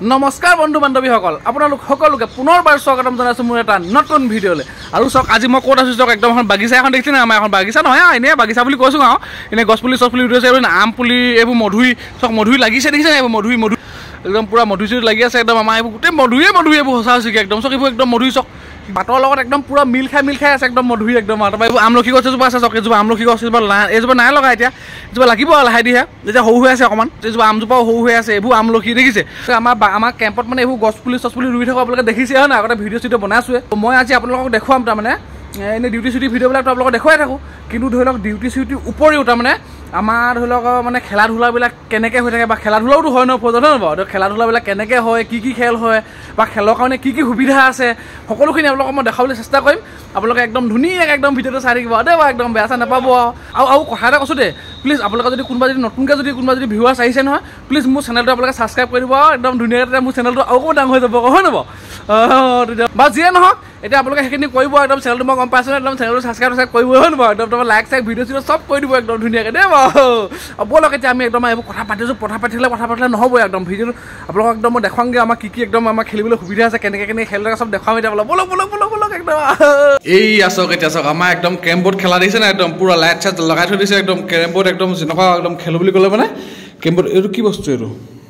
নমস্কাৰ বন্ধু বান্ধৱীসকল আপোনালোক সকলোকে পুনৰবাৰ স্বাগতম জনাইছোঁ মোৰ এটা নতুন ভিডিঅ'লৈ। আৰু চাওক আজি মই ক'ত আছোঁ চাওক, একদম এখন বাগিচা এখন দেখিছে না, আমাৰ এখন বাগিচা নহয় এনেই বাগিচা বুলি কৈছোঁ আৰু এনেই গছ পুলি চছ পুলি উঠি আছে, এইবোৰ আম পুলি এইবোৰ মধুৰি চাওক, মধুৰি লাগিছে দেখিছে নাই, এইবোৰ মধুৰি একদম পূৰা মধুৰি চধুৰি লাগি আছে একদম, আমাৰ এইবোৰ গোটেই মধুৰিয়ে এইবোৰ সঁচা হৈছেগৈ একদম চাওক, এইবোৰ একদম মধুৰি চাওক বাটৰ লগত একদম পূৰা মিল খাই আছে একদম মধুৰি একদম। আৰু তাৰপৰা এইবোৰ আমলখি গছ এজোপা আছে চাওক, এইজোপা আমলখি গছ এইজোপা নাই লগা এতিয়া, এইজোপা লাগিব লাহে দিহে, যেতিয়া সৰু হৈ আছে অকণমান, এইজোপা আমজোপাও সৰু হৈ আছে, এইবোৰ আমলখি দেখিছে। আমাৰ কেম্পত মানে এইবোৰ গছ পুলি ৰুই থকা আপোনালোকে দেখিছে হয় নাই, আগতে ভিডিঅ' চিডিঅ' বনাইছোৱে। মই আজি আপোনালোকক দেখুৱাম তাৰমানে এনেই ডিউটি চিউটি ভিডিঅ'বিলাক আপোনালোকক দেখুৱাই থাকোঁ, কিন্তু ধৰি লওক ডিউটি চিউটিৰ উপৰিও তাৰমানে আমাৰ ধৰি লওক মানে খেলা ধূলাবিলাক কেনেকৈ হৈ থাকে, বা খেলা ধূলাওতো হয় ন প্ৰয়োজন হয় বাৰু, খেলা ধূলাবিলাক কেনেকৈ হয়, কি খেল হয়, বা খেলৰ কাৰণে কি সুবিধা আছে, সকলোখিনি আপোনালোকক মই দেখাবলৈ চেষ্টা কৰিম। আপোনালোকে একদম ধুনীয়াকৈ একদম ভিডিঅ'টো চাই থাকিব দেই বাৰু, একদম বেয়া চেয়া নাপাব। আৰু কথা এটা কৈছোঁ দেই, প্লিজ আপোনালোকে যদি কোনোবা যদি ভিউৱাৰ্ছ আহিছে নহয়, প্লিজ মোৰ চেনেলটো আপোনালোকে ছাবস্ক্ৰাইব কৰি দিব, একদম ধুনীয়াকৈ মোৰ চেনেলটো আকৌ ডাঙৰ হৈ যাব হয় নহয় তেতিয়া বা যিয়ে নহওক। এতিয়া আপোনালোকে সেইখিনি কৰিব একদম, চেনেলটো মই গম পাইছোঁ একদম, চেনেলটো ছাবস্ক্ৰাইব কৰিব হয় নহয়, একদম তোমাৰ লাইক চাইক ভিডিঅ' চিডিঅ' চব কৰি দিব একদম ধুনীয়াকৈ দেই বাৰু। ব'লক এতিয়া আমি একদম এইবোৰ কথা পাতিছোঁ, কথা পাতিলে নহ'ব একদম, ভিডিঅ'টো আপোনালোকক একদম মই দেখুৱামগৈ আমাৰ কি একদম আমাৰ খেলিবলৈ সুবিধা আছে, কেনেকৈ খেল থাকে চব দেখুৱাম এতিয়া। ব'লক একদম। এই আছক এতিয়া চাওক, আমাৰ একদম কেৰম বৰ্ড খেলা দিছে না, একদম পূৰা লাইট চাইট লগাই থৈ দিছে একদম, কেৰম বৰ্ড একদম যেনেকুৱা একদম খেলোঁ বুলি ক'লে মানে কেৰম বৰ্ড। এইটো কি বস্তু এইটো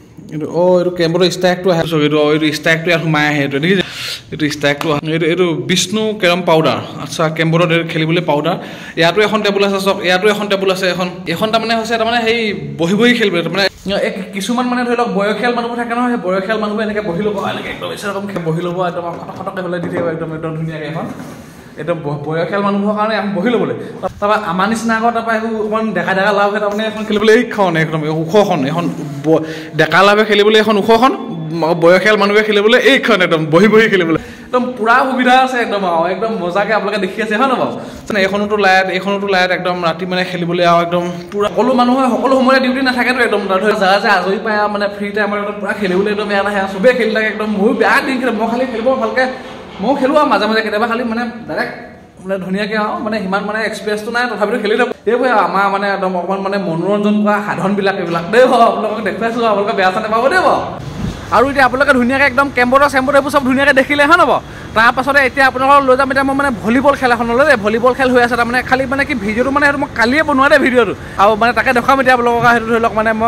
এইটো কেৰম বৰ্ডৰ ষ্টাইকটো আহে চাওক, এইটো ষ্টাইকটো ইয়াত সোমাই আহে, এইটো দেখিছে, এইটো ষ্টাইকটো এইটো বিষ্ণু কেৰম পাউডাৰ। আচ্ছা, কেৰম বৰ্ডত এইটো খেলিবলৈ পাউডাৰ। ইয়াতো এখন টেবুল আছে চাওক, ইয়াতো এখন টেবুল আছে, এখন তাৰমানে হৈছে তাৰমানে সেই বহি খেলিবলৈ, তাৰমানে কিছুমান মানে ধৰি লওক বয়সীয়াল মানুহবোৰ থাকে নহয়, সেই বয়সীয়াল মানুহবোৰ এনেকৈ বহি ল'ব, এনেকৈ একদম বহি ল'ব একদম খটকৈ হ'লে দি থাকিব একদম ধুনীয়াকৈ এখন, একদম বয়সীয়াল মানুহবোৰৰ কাৰণে বহি ল'বলৈ। তাৰপৰা আমাৰ নিচিনা আগত তাৰপৰা এইবোৰ অকণমান ডেকা লাভ হয়, তাৰমানে এখন খেলিবলৈ এইখন একদম ওখখন, এখন ডেকা লাভে খেলিবলৈ এখন ওখখন, বয়সীয়াল মানুহে খেলিবলৈ এইখন একদম বহি খেলিবলৈ একদম পূৰা সুবিধা আছে একদম, আৰু একদম মজাকৈ আপোনালোকে দেখি আছে হয় নহয় বাৰু। এইখনতো লাইট একদম ৰাতি মানে খেলিবলৈ আৰু একদম পূৰা সকলো মানুহে সকলো সময়তে ডিউটি নাথাকেতো একদম, ধৰি যাৰ আজৰি পায় মানে ফ্ৰী টাইমত একদম পূৰা খেলিবলৈ একদম বেয়া নাহে, চবেই খেলি থাকে একদম। ময়ো বেয়া দিন খেলোঁ, মই খালি খেলিব ভালকৈ ময়ো খেলোঁ আৰু মাজে কেতিয়াবা খালি মানে ডাইৰেক্ট মানে ধুনীয়াকৈ আৰু মানে সিমান মানে এক্সপিৰিয়েঞ্চটো নাই, তথাপিতো খেলি থাকোঁ। এইবোৰে আমাৰ মানে একদম অকণমান মানে মনোৰঞ্জন কৰা সাধনবিলাক এইবিলাক দেই বাৰু, আপোনালোকক দেখুৱাইছোঁ, আপোনালোকে বেয়া চেয়া নাপাব দেই বাৰু। আৰু এতিয়া আপোনালোকে ধুনীয়াকৈ একদম কেম্বৰ্ডৰ চেম্বৰ্ড এইবোৰ চব ধুনীয়াকৈ দেখিলে হয় নহয়। তাৰপাছতে এতিয়া আপোনালোকক লৈ যাম এতিয়া মই মানে ভলীবল খেল এখনলৈ দেই, ভলীবল খেল হৈ আছে তাৰমানে, খালি মানে কি ভিডিঅ'টো মানে সেইটো মই কালিয়ে বনোৱা দেই ভিডিঅ'টো, আৰু মানে তাকে দেখুৱাম এতিয়া আপোনালোকক। সেইটো ধৰি লওক মানে মই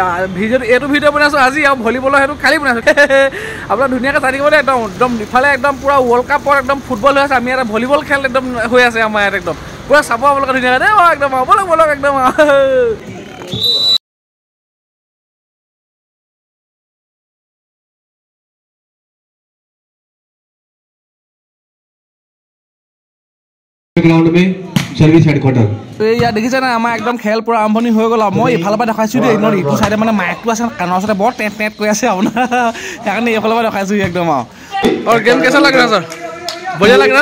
এইটো ভিডিঅ' বনাইছোঁ আজি, আৰু ভলীবলৰ সেইটো কালি বনাইছোঁ। আপোনালোকে ধুনীয়াকৈ চাই থাকিব দেই একদম ইফালে একদম পূৰা ৱৰ্ল্ড কাপৰ একদম ফুটবল হৈ আছে, আমি ইয়াতে ভলীবল খেল একদম হৈ আছে আমাৰ ইয়াত একদম পূৰা চাব আপোনালোকে ধুনীয়াকৈ দেই একদম। ব'লক একদম। ग्राउंड में सर्विस हेडक्वार्टर ইয়াত দেখিছে না, আমাৰ একদম খেল পূৰা আৰম্ভণি হৈ গ'ল। আৰু মই এইফালৰ পৰা দেখাইছোঁ দেই, ইটো চাইডে মানে মাইকটো আছে কাণৰ ওচৰতে বৰ টেট কৰি আছে আপোনাৰ, সেইকাৰণে এইফালৰ পৰা দেখাইছোঁ একদম। আৰু গেম কেঁচা লাগে না ছাৰ, বঢ়িয়া লাগে না।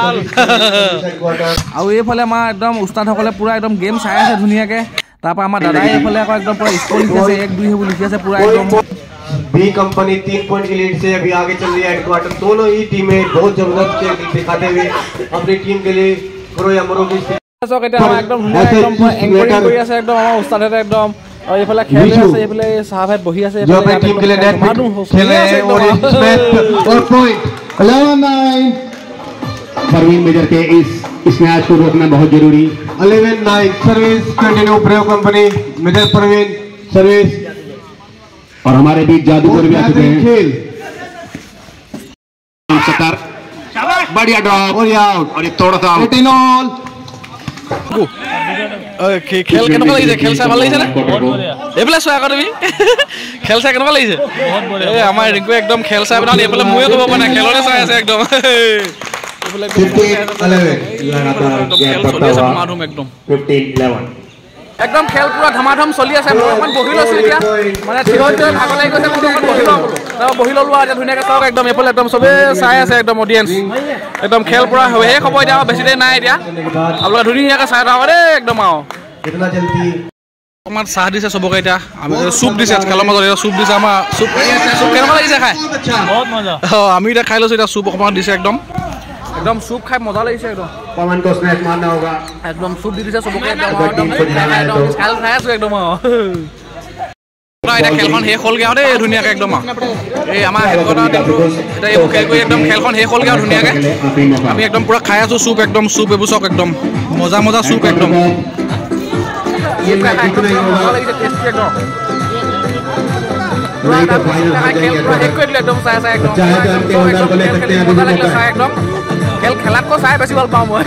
আৰু এইফালে আমাৰ একদম উস্তাদসকলে পূৰা একদম গেম চাই আছে ধুনীয়াকৈ। তাৰপৰা আমাৰ দাদাই এইফালে আকৌ একদম পূৰা স্ক'ৰ লিখি আছে, 1-2 সেইবোৰ লিখি আছে পূৰা একদম। बी कंपनी 3 पॉइंट की लीड से अभी आगे चल रही है हेडक्वार्टर। दोनों ही टीमें बहुत जबरदस्त खेल दिखाते हुए अपनी टीम के लिए करो या मरो की এতিয়া আমাৰ একদম ধুনীয়া একদম এংকৰিং কৰি আছে একদম আমাৰ উস্তাদে একদম। আৰু এইফালে খেল আছে, এইফালে চাহাবাত বহি আছে, जो अपनी टीम के लिए नेट खेल रहे हैं और इसमें और पॉइंट 11-9 परवीन मेजर के इस मैच को रोकना बहुत जरूरी। 11-9 service continue brave company major Parveen service. और हमारे बीच जादूगर भी आ चुके हैं। खेल बढ़िया ड्रॉप और आउट, और ये थोड़ा सा 18 খেল কেনেকুৱা লাগিছে? খেল চাই ভাল লাগিছে নে? এইফালে চোৱা আকৌ তুমি, খেল চাই কেনেকুৱা লাগিছে? এই আমাৰ ৰিংকু একদম খেল চাই পেলাই এইফালে ময়ো ক'ব পৰা নাই, খেলতে চাই আছে একদম। একদম খেল পূৰা ধমাধম চলি আছে। মই অকণমান বহি লৈছোঁ এতিয়া, মানে থিয় ভাগৰ লাগি গৈছে, মই অকণমান বহি লওঁ বোলো। বহি ল'লোঁ আৰু এতিয়া ধুনীয়াকৈ চাওক একদম এইফালে একদম চবেই চাই আছে একদম অডিয়েঞ্চ, একদম খেল পূৰা শেষ হ'ব এতিয়া, বেছি দেৰি নাই এতিয়া। আপোনালোকে ধুনীয়াকৈ চাই থাকক দেই একদম। আৰু অকণমান চাহ দিছে চবকে, এতিয়া আমি চুপ দিছে খেলৰ মাজত, এতিয়া চুপ দিছে আমাৰ। চুপ কেনেকুৱা লাগিছে খাই? আমি এতিয়া খাই লৈছোঁ এতিয়া, চুপ অকণমান দিছে একদম চুপ খাই মজা লাগিছে একদম। पवन को स्नैच मारना होगा একদম চুপ দি দিছে চবকে একদম, খাই আছোঁ একদম। এটা খেলখন শেষ হ'লগৈ আৰু দেই ধুনীয়াকৈ একদম এই আমাৰ হেডকোৱাৰ্টাৰ টিমটো এতিয়া এইবোৰ খেল কৰি একদম খেলখন শেষ হ'লগৈ আৰু ধুনীয়াকৈ আমি একদম পূৰা খাই আছোঁ চুপ একদম চুপ এইবোৰ চাওক একদম মজা মজা চুপ একদম খেল খেলাতকৈ চাই বেছি ভাল পাওঁ মই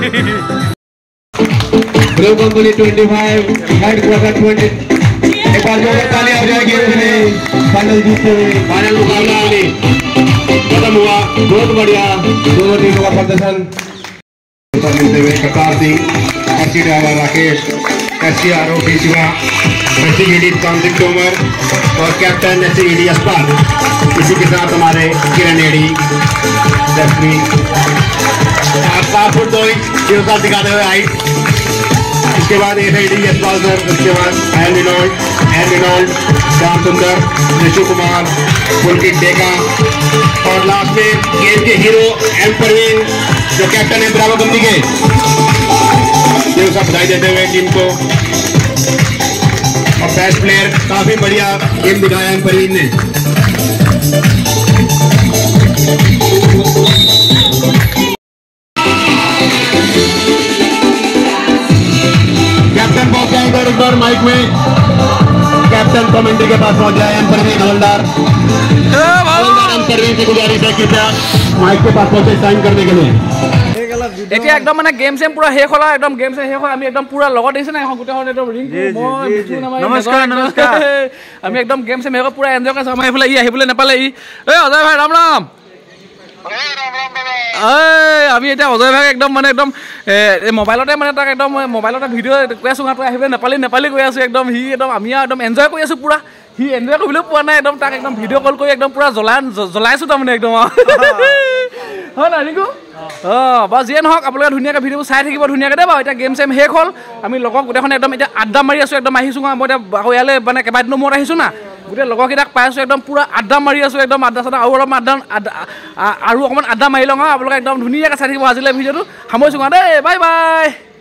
एक बार जोर ताली आ जाएगी फाइनल जीते फाइनल मुकाबला खत्म हुआ बहुत बढ़िया दोनों टीमों का प्रदर्शन मिलते हुए Kakar Singh SC driver Rakesh SCRO Shiva SCD Kantik Tomar और कैप्टन एससीडी अस्पाल इसी के साथ हमारे Kiran AD Jasvi foot 2 inch दिखाते हुए आई इसके बाद एसआईडी यशपाल सर उसके बाद एन रिनोल्ड श्याम सुंदर ऋषु कुमार पुलकित डेका और लास्ट में गेम के हीरो एम परवीन जो कैप्टन है ब्रावो कंपनी के ये सब बधाई देते हुए टीम को और बेस्ट प्लेयर काफी बढ़िया गेम दिखाया एम परवीन ने कैप्टन पहुंच जाए इधर एक बार माइक में कैप्टन कमेंट्री के पास पहुंच जाए एम परवीन हवलदार एम परवीन से गुजारिश है कृपया माइक के पास पहुंचे साइन करने के लिए এতিয়া একদম মানে গেম চেম পুৰা শেষ হ'ল একদম গেম চেম শেষ হ'ল আমি একদম পুৰা লগত দিছে না এখন গোটেইখন একদম ৰিং নমস্কাৰ নমস্কাৰ আমি একদম গেম চেম শেষ পুৰা এনজয় কৰিছোঁ আমাৰ এইফালে ই আহিবলৈ নাপালে ই অজয় ভাই ৰাম ৰাম আমি এতিয়া অজয় ভাই একদম মানে একদম মোবাইলতে মানে তাক একদম মোবাইলতে ভিডিঅ' কৈ আছোঁ তই আহিবলৈ নেপালী কৈ আছোঁ একদম সি একদম আমি একদম এনজয় কৰি আছোঁ পুৰা সি এনজয় কৰিবলৈও পোৱা নাই একদম তাক একদম ভিডিঅ' কল কৰি একদম পুৰা জ্বলাইছোঁ তাৰমানে একদম হয় নাই নিকু বাৰু যিয়ে নহওক আপোনালোকে ধুনীয়াকৈ ভিডিঅ'বোৰ চাই থাকিব ধুনীয়াকৈ দেই বাৰু এতিয়া গেম চেম শেষ হ'ল আমি লগৰ গোটেইখনে একদম এতিয়া আড্ডা মাৰি আছোঁ একদম আহিছোঁ মই এতিয়া আকৌ ইয়ালৈ মানে কেইবাদিনৰ মূৰত আহিছোঁ না গোটেই লগৰকেইটাক পাই আছোঁ একদম পুৰা আড্ডা মাৰি আছোঁ একদম আড্ডা চাড্ডা আৰু অকণমান আড্ডা মাৰি লওঁ আপোনালোকে একদম ধুনীয়াকৈ চাই থাকিব আজিলৈ ভিডিঅ'টো সামৰিছোঁ দেই বাই বাই